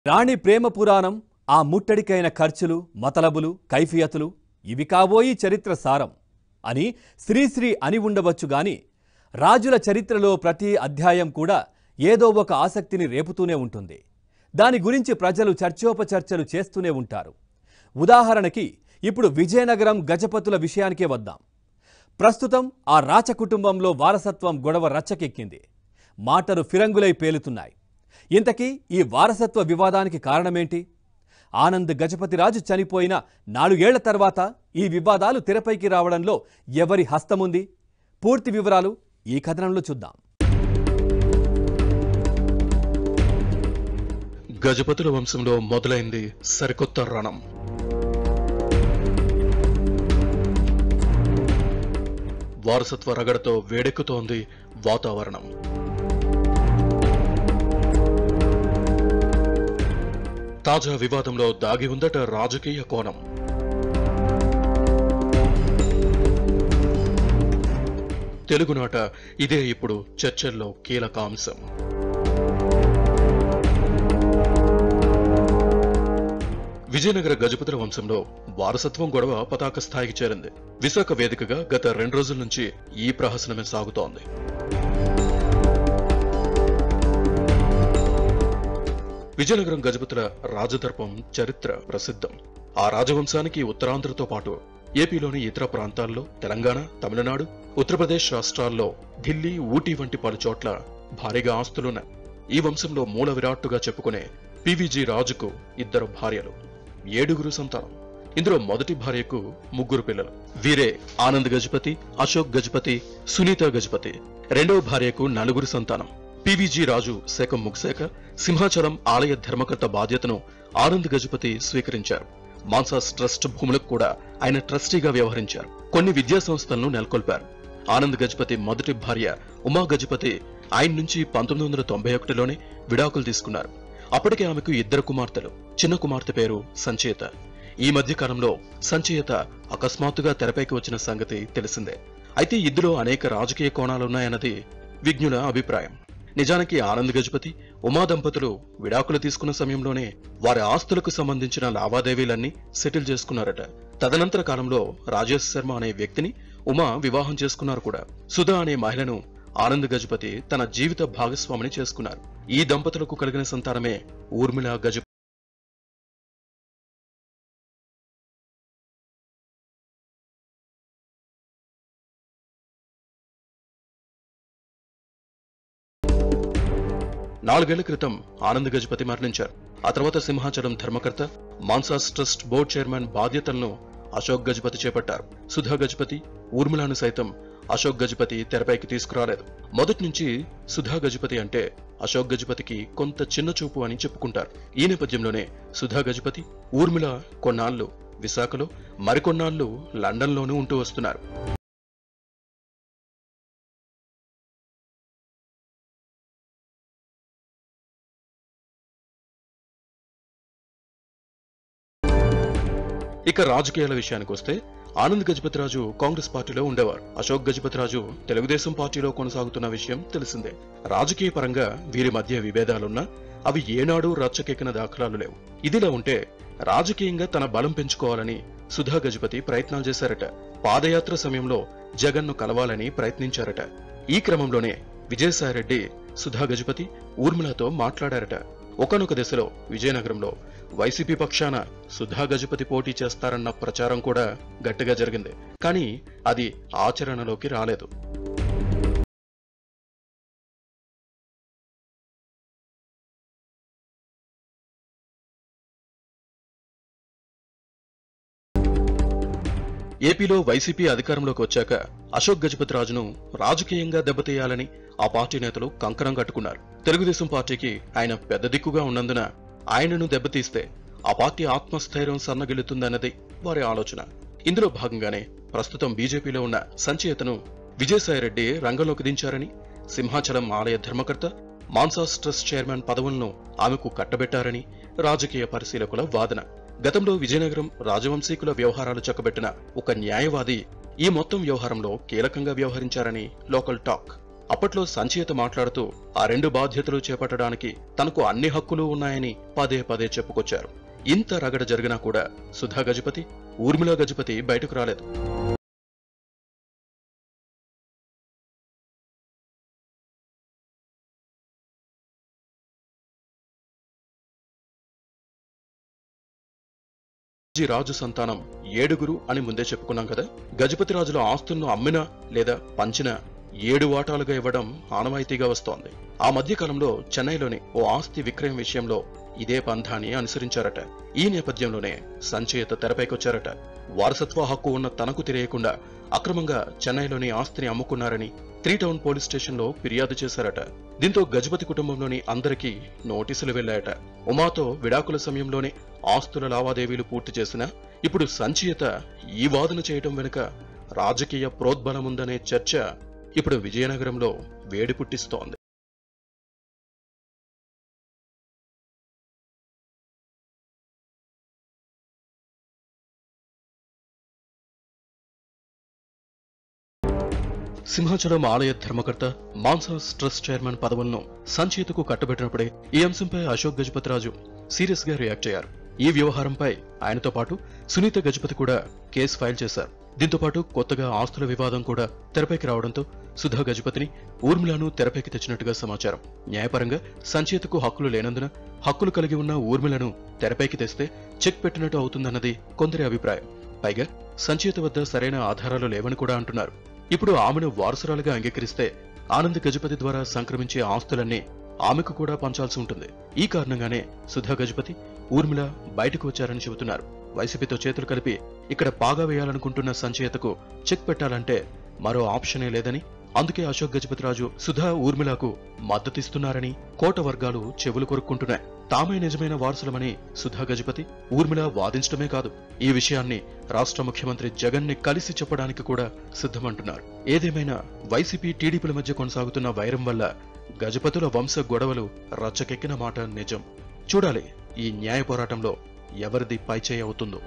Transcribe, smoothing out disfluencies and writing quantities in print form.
రాణి ప్రేమ పురాణం ఆ ముట్టడికైన ఖర్చులు మతలబులు కైఫియతులు ఇవి కాబోయి చరిత్ర సారం అని శ్రీశ్రీ అని ఉండవచ్చు గాని రాజుల చరిత్రలో ప్రతి అధ్యాయం కూడా ఏదో ఒక ఆసక్తిని రేపుతూనే ఉంటుంది. దాని గురించి ప్రజలు చర్చోపచర్చలు చేస్తూనే ఉంటారు. ఉదాహరణకి ఇప్పుడు విజయనగరం గజపతుల విషయానికే వద్దాం. ప్రస్తుతం ఆ రాచ కుటుంబంలో వారసత్వం గొడవ రచ్చకెక్కింది. మాటలు ఫిరంగులై పేలుతున్నాయి. ఇంతకీ ఈ వారసత్వ వివాదానికి కారణమేంటి? ఆనంద్ గజపతిరాజు చనిపోయిన 4 ఏళ్ల తర్వాత ఈ వివాదాలు తెరపైకి రావడంలో ఎవరి హస్తముంది? పూర్తి వివరాలు ఈ కథనంలో చూద్దాం. గజపతుల వంశంలో మొదలైంది సరికొత్త రణం. వారసత్వ రగడతో వేడెక్కుతోంది వాతావరణం. తాజా వివాదంలో దాగి ఉందట రాజకీయ కోణం. తెలుగునాట ఇదే ఇప్పుడు చర్చల్లో కీలక అంశం. విజయనగర గజపతుల వంశంలో వారసత్వం గొడవ పతాక స్థాయికి చేరింది. విశాఖ వేదికగా గత 2 రోజుల నుంచి ఈ ప్రహసనమే సాగుతోంది. విజయనగరం గజపతుల రాజదర్పం చరిత్ర ప్రసిద్ధం. ఆ రాజవంశానికి ఉత్తరాంధ్రతో పాటు ఏపీలోని ఇతర ప్రాంతాల్లో, తెలంగాణ, తమిళనాడు, ఉత్తరప్రదేశ్ రాష్ట్రాల్లో, ఢిల్లీ, ఊటీ వంటి పలు చోట్ల భారీగా ఆస్తులున్నాయి. ఈ వంశంలో మూల విరాట్టుగా చెప్పుకునే పివిజి రాజుకు 2 భార్యలు, 7 సంతానం. ఇందులో మొదటి భార్యకు 3 పిల్లలు. వీరే ఆనంద్ గజపతి, అశోక్ గజపతి, సునీత గజపతి. రెండవ భార్యకు 4 సంతానం. పివిజి రాజు శకం ముగిశాక సింహాచలం ఆలయ ధర్మకర్త బాధ్యతను ఆనంద్ గజపతి స్వీకరించారు. మాన్సాస్ ట్రస్ట్ భూములకు కూడా ఆయన ట్రస్టీగా వ్యవహరించారు. కొన్ని విద్యా సంస్థలను నెలకొల్పారు. ఆనంద్ గజపతి మొదటి భార్య ఉమా గజపతి ఆయన నుంచి 1991లోనే విడాకులు తీసుకున్నారు. అప్పటికే ఆమెకు 2 కుమార్తెలు. చిన్న కుమార్తె పేరు సంచేత. ఈ మధ్య కాలంలో సంచేత అకస్మాత్తుగా తెరపైకి వచ్చిన సంగతి తెలిసిందే. అయితే ఇందులో అనేక రాజకీయ కోణాలున్నాయన్నది విజ్ఞుల అభిప్రాయం. నిజానికి ఆనంద్ గజపతి, ఉమా దంపతులు విడాకులు తీసుకున్న సమయంలోనే వారి ఆస్తులకు సంబంధించిన లావాదేవీలన్నీ సెటిల్ చేసుకున్నారట. తదనంతర కాలంలో రాజేష్ శర్మ అనే వ్యక్తిని ఉమా వివాహం చేసుకున్నారు కూడా. సుధా అనే మహిళను ఆనంద్ గజపతి తన జీవిత భాగస్వామిని చేసుకున్నారు. ఈ దంపతులకు కలిగిన సంతానమే ఊర్మిళ గజపతి. నాలుగేళ్ల క్రితం ఆనంద్ గజపతి మరణించారు. ఆ తర్వాత సింహాచలం ధర్మకర్త, మాన్సాస్ ట్రస్ట్ బోర్డు చైర్మన్ బాధ్యతలను అశోక్ గజపతి చేపట్టారు. సుధా గజపతి, ఊర్మిళను సైతం అశోక్ గజపతి తెరపైకి తీసుకురాలేదు. మొదటి నుంచి సుధా గజపతి అంటే అశోక్ గజపతికి కొంత చిన్న చూపు అని చెప్పుకుంటారు. ఈ నేపథ్యంలోనే సుధా గజపతి, ఊర్మిళ కొన్నాళ్లు విశాఖలో, మరికొన్నాళ్లు లండన్లోనూ ఉంటూ వస్తున్నారు. ఇక రాజకీయాల విషయానికి వస్తే ఆనంద్ గజపతిరాజు కాంగ్రెస్ పార్టీలో ఉండేవారు. అశోక్ గజపతిరాజు తెలుగుదేశం పార్టీలో కొనసాగుతున్న విషయం తెలిసిందే. రాజకీయ పరంగా వీరి మధ్య విభేదాలున్నా అవి ఏనాడూ రచ్చకెక్కిన దాఖలాలు లేవు. ఇదిలా ఉంటే రాజకీయంగా తన బలం పెంచుకోవాలని సుధా గజపతి ప్రయత్నాలు చేశారట. పాదయాత్ర సమయంలో జగన్ను కలవాలని ప్రయత్నించారట. ఈ క్రమంలోనే విజయసాయిరెడ్డి సుధా గజపతి, ఊర్మిళతో మాట్లాడారట. ఒకానొక దశలో విజయనగరంలో వైసీపీ పక్షాన సుధా గజపతి పోటీ చేస్తారన్న ప్రచారం కూడా గట్టిగా జరిగింది. కానీ అది ఆచరణలోకి రాలేదు. ఏపీలో వైసీపీ అధికారంలోకి వచ్చాక అశోక్ గజపతిరాజును రాజకీయంగా దెబ్బతీయాలని ఆ పార్టీ నేతలు కంకణం కట్టుకున్నారు. తెలుగుదేశం పార్టీకి ఆయన పెద్ద దిక్కుగా ఉన్నందున ఆయనను దెబ్బతీస్తే ఆ పార్టీ ఆత్మస్థైర్యం సన్నగిల్లుతుందన్నది వారి ఆలోచన. ఇందులో భాగంగానే ప్రస్తుతం బీజేపీలో ఉన్న సంచేతను విజయసాయిరెడ్డి రంగంలోకి దించారని, సింహాచలం ఆలయ ధర్మకర్త, మాన్సాస్ ట్రస్ట్ చైర్మన్ పదవులను ఆమెకు కట్టబెట్టారని రాజకీయ పరిశీలకుల వాదన. గతంలో విజయనగరం రాజవంశీకుల వ్యవహారాలు చక్కబెట్టిన ఒక న్యాయవాది ఈ మొత్తం వ్యవహారంలో కీలకంగా వ్యవహరించారని లోకల్ టాక్. అప్పట్లో సంచియత మాట్లాడుతూ ఆ 2 బాధ్యతలు చేపట్టడానికి తనకు అన్ని హక్కులు ఉన్నాయని పదే పదే చెప్పుకొచ్చారు. ఇంత రగడ జరిగినా కూడా సుధా గజపతి, ఊర్మిళ గజపతి బయటకు రాలేదు. రాజు సంతానం 7 అని ముందే చెప్పుకున్నాం కదా. గజపతి రాజుల ఆస్తులను అమ్మినా లేదా పంచినా 7 వాటాలుగా ఇవ్వడం ఆనవాయితీగా వస్తోంది. ఆ మధ్య కాలంలో చెన్నైలోని ఓ ఆస్తి విక్రయం విషయంలో ఇదే పంథాని అనుసరించారట. ఈ నేపథ్యంలోనే సంచయిత తెరపైకొచ్చారట. వారసత్వ హక్కు ఉన్న తనకు తెలియకుండా అక్రమంగా చెన్నైలోని ఆస్తిని అమ్ముకున్నారని 3 టౌన్ పోలీస్ స్టేషన్లో ఫిర్యాదు చేశారట. దీంతో గజపతి కుటుంబంలోని అందరికీ నోటీసులు వెళ్లాయట. ఉమాతో విడాకుల సమయంలోనే ఆస్తుల లావాదేవీలు పూర్తి చేసినా ఇప్పుడు సంచియత ఈ వాదన చేయటం వెనుక రాజకీయ ప్రోద్బలముందనే చర్చ ఇప్పుడు విజయనగరంలో వేడి పుట్టిస్తోంది. సింహాచలం ఆలయ ధర్మకర్త, మాన్సాస్ ట్రస్ట్ చైర్మన్ పదవులను సంచియతకు కట్టబెట్టినప్పుడే ఈ అంశంపై అశోక్ గజపతిరాజు సీరియస్ గా రియాక్ట్ అయ్యారు. ఈ వ్యవహారంపై ఆయనతో పాటు సునీత గజపతి కూడా కేసు ఫైల్ చేశారు. దీంతో పాటు కొత్తగా ఆస్తుల వివాదం కూడా తెరపైకి రావడంతో సుధా గజపతిని, ఊర్మిళను తెరపైకి తెచ్చినట్టుగా సమాచారం. న్యాయపరంగా సంచియతకు హక్కులు లేనందున హక్కులు కలిగి ఉన్న ఊర్మిళను తెరపైకి తెస్తే చెక్ పెట్టినట్టు అవుతుందన్నది కొందరి అభిప్రాయం. పైగా సంచియత వద్ద సరైన ఆధారాలు లేవని కూడా అంటున్నారు. ఇప్పుడు ఆమెను వారసురాలుగా అంగీకరిస్తే ఆనంద్ గజపతి ద్వారా సంక్రమించే ఆస్తులన్నీ ఆమెకు కూడా పంచాల్సి ఉంటుంది. ఈ కారణంగానే సుధా గజపతి, ఊర్మిళ బయటకు వచ్చారని చెబుతున్నారు. వైసీపీతో చేతులు కలిపి ఇక్కడ పాగా వేయాలనుకుంటున్న సంచయితకు చెక్ పెట్టాలంటే మరో ఆప్షనే లేదని, అందుకే అశోక్ గజపతిరాజు సుధా, ఊర్మిళకు మద్దతిస్తున్నారని కోట వర్గాలు చెవులు కొరుక్కుంటున్నాయి. తామే నిజమైన వారసులమని సుధా గజపతి, ఊర్మిళ వాదించడమే కాదు, ఈ విషయాన్ని రాష్ట్ర ముఖ్యమంత్రి జగన్ ని కలిసి చెప్పడానికి కూడా సిద్ధమంటున్నారు. ఏదేమైనా వైసీపీ, టీడీపీల మధ్య కొనసాగుతున్న వైరం వల్ల గజపతుల వంశ గొడవలు రచ్చకెక్కిన మాట నిజం. చూడాలి ఈ న్యాయ పోరాటంలో ఎవరిది పైచేయి అవుతుందో.